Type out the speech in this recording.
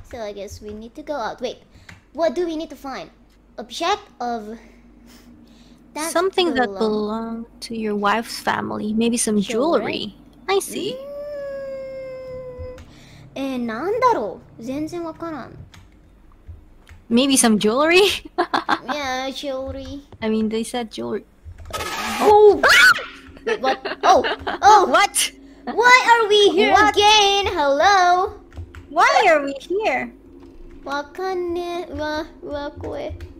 So I guess we need to go out. Wait, what do we need to find? Object of... Something that belonged to your wife's family. Maybe some jewelry. I see. なんだろう全然わからん Maybe some jewelry? Yeah, jewelry. I mean, they said jewelry. Oh! Wait, what? Oh! Oh! What? Why are we here again? Hello? Why are we here? わかんねえ。うわ、怖え。